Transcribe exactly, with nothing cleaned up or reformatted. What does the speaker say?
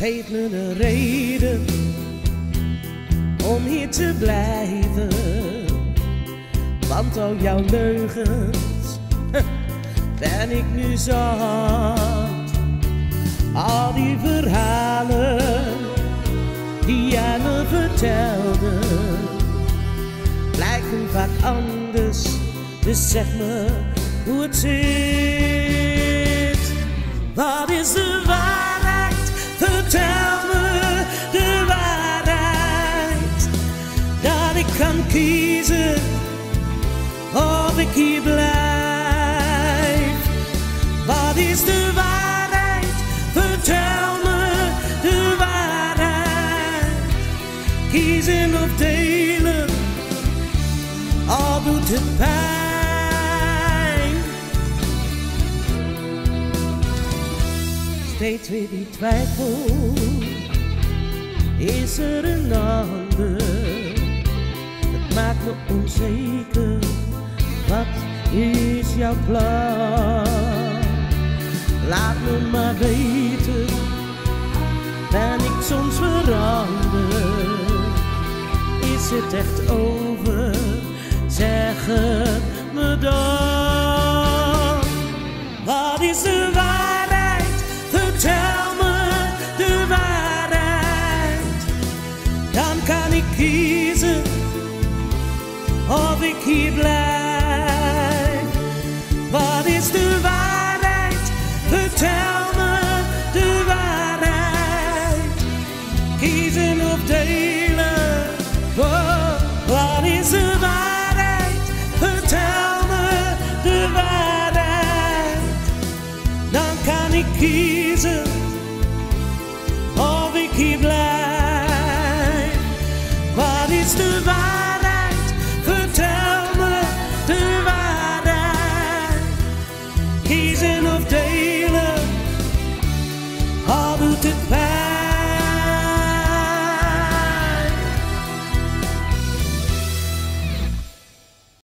Geef me de reden om hier te blijven, want al jouw leugens ben ik nu zat. Al die verhalen die jij me vertelde blijken vaak anders, dus zeg me hoe het zit. Wat is de waarheid? Vertel me de waarheid, dat ik kan kiezen of ik hier blijf. Wat is de waarheid? Vertel me de waarheid. Kiezen of delen, al doet het pijn. Steeds weer die twijfel, is er een ander? Het maakt me onzeker, wat is jouw plan? Laat me maar weten, ben ik soms veranderd? Is het echt over? Zeg het me dan. Wat is de waarheid? Vertel me de waarheid. Dan kan ik kiezen of ik hier blijf. Wat is de waarheid? Vertel me de waarheid. Kiezen of delen. Oh, wat is de waarheid? Vertel me de waarheid. Dan kan ik kiezen of ik hier blijf. Wat is de waarheid? Vertel me de waarheid. Kiezen of delen, al doet het pijn.